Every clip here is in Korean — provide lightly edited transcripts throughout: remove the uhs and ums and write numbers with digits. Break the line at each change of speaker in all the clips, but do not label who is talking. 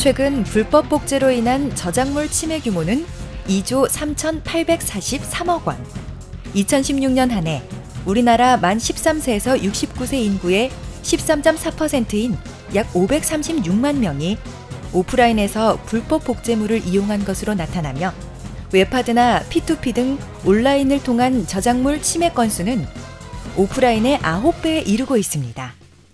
최근 불법 복제로 인한 저작물 침해 규모는 2조 3,843억 원. 2016년 한 해 우리나라 만 13세에서 69세 인구의 13.4%인 약 536만 명이 오프라인에서 불법 복제물을 이용한 것으로 나타나며 웹하드나 P2P 등 온라인을 통한 저작물 침해 건수는 오프라인의 9배에 이르고 있습니다.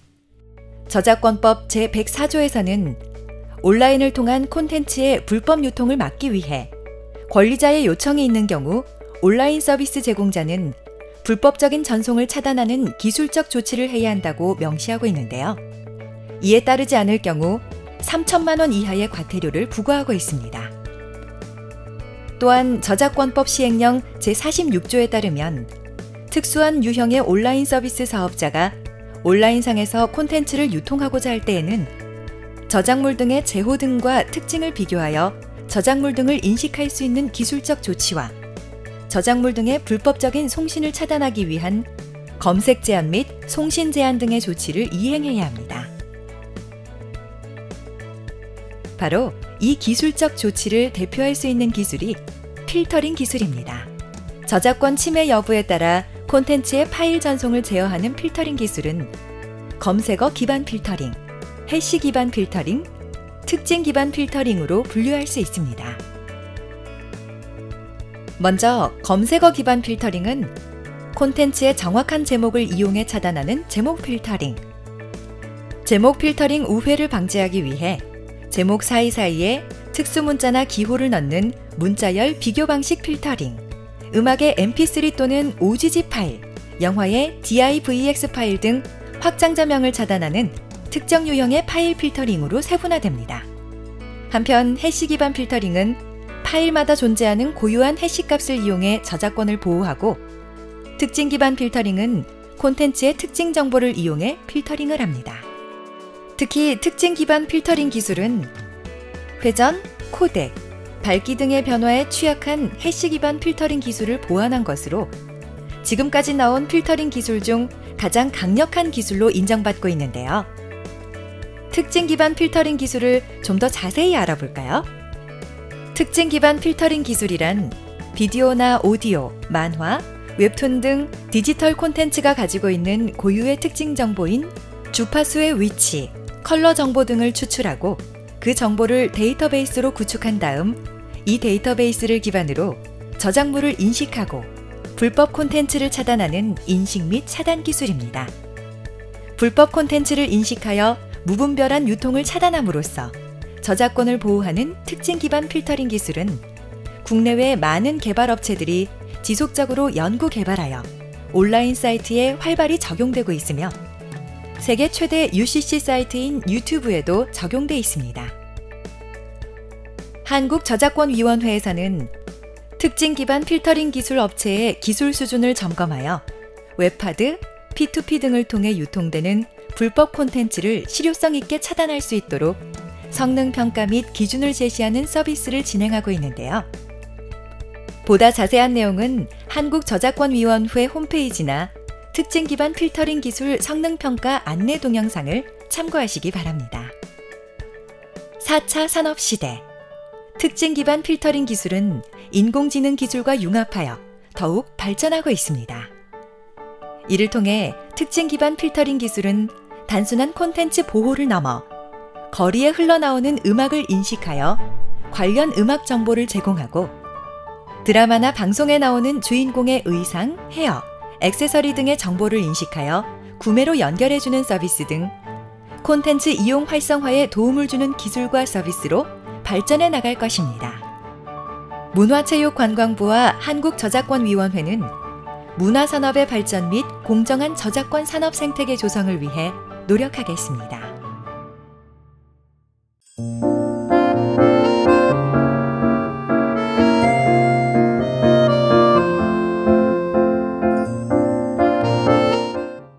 저작권법 제104조에서는 온라인을 통한 콘텐츠의 불법 유통을 막기 위해 권리자의 요청이 있는 경우 온라인 서비스 제공자는 불법적인 전송을 차단하는 기술적 조치를 해야 한다고 명시하고 있는데요. 이에 따르지 않을 경우 3천만 원 이하의 과태료를 부과하고 있습니다. 또한 저작권법 시행령 제46조에 따르면 특수한 유형의 온라인 서비스 사업자가 온라인상에서 콘텐츠를 유통하고자 할 때에는 저작물 등의 제호 등과 특징을 비교하여 저작물 등을 인식할 수 있는 기술적 조치와 저작물 등의 불법적인 송신을 차단하기 위한 검색 제한 및 송신 제한 등의 조치를 이행해야 합니다. 바로 이 기술적 조치를 대표할 수 있는 기술이 필터링 기술입니다. 저작권 침해 여부에 따라 콘텐츠의 파일 전송을 제어하는 필터링 기술은 검색어 기반 필터링, 해시 기반 필터링, 특징 기반 필터링으로 분류할 수 있습니다. 먼저 검색어 기반 필터링은 콘텐츠의 정확한 제목을 이용해 차단하는 제목 필터링. 제목 필터링 우회를 방지하기 위해 제목 사이사이에 특수 문자나 기호를 넣는 문자열 비교 방식 필터링, 음악의 mp3 또는 OGG 파일, 영화의 DIVX 파일 등 확장자명을 차단하는 특정 유형의 파일 필터링으로 세분화됩니다. 한편 해시 기반 필터링은 파일마다 존재하는 고유한 해시값을 이용해 저작권을 보호하고, 특징 기반 필터링은 콘텐츠의 특징 정보를 이용해 필터링을 합니다. 특히 특징 기반 필터링 기술은 회전, 코덱, 밝기 등의 변화에 취약한 해시 기반 필터링 기술을 보완한 것으로 지금까지 나온 필터링 기술 중 가장 강력한 기술로 인정받고 있는데요. 특징 기반 필터링 기술을 좀 더 자세히 알아볼까요? 특징 기반 필터링 기술이란 비디오나 오디오, 만화, 웹툰 등 디지털 콘텐츠가 가지고 있는 고유의 특징 정보인 주파수의 위치, 컬러 정보 등을 추출하고 그 정보를 데이터베이스로 구축한 다음 이 데이터베이스를 기반으로 저작물을 인식하고 불법 콘텐츠를 차단하는 인식 및 차단 기술입니다. 불법 콘텐츠를 인식하여 무분별한 유통을 차단함으로써 저작권을 보호하는 특징 기반 필터링 기술은 국내외 많은 개발업체들이 지속적으로 연구 개발하여 온라인 사이트에 활발히 적용되고 있으며 세계 최대 UCC 사이트인 유튜브에도 적용돼 있습니다. 한국저작권위원회에서는 특징 기반 필터링 기술 업체의 기술 수준을 점검하여 웹하드, P2P 등을 통해 유통되는 불법 콘텐츠를 실효성 있게 차단할 수 있도록 성능 평가 및 기준을 제시하는 서비스를 진행하고 있는데요. 보다 자세한 내용은 한국저작권위원회 홈페이지나 특징 기반 필터링 기술 성능 평가 안내 동영상을 참고하시기 바랍니다. 4차 산업시대. 특징 기반 필터링 기술은 인공지능 기술과 융합하여 더욱 발전하고 있습니다. 이를 통해 특징 기반 필터링 기술은 단순한 콘텐츠 보호를 넘어 거리에 흘러나오는 음악을 인식하여 관련 음악 정보를 제공하고 드라마나 방송에 나오는 주인공의 의상, 헤어, 액세서리 등의 정보를 인식하여 구매로 연결해주는 서비스 등 콘텐츠 이용 활성화에 도움을 주는 기술과 서비스로 발전해 나갈 것입니다. 문화체육관광부와 한국저작권위원회는 문화산업의 발전 및 공정한 저작권 산업 생태계 조성을 위해 노력하겠습니다.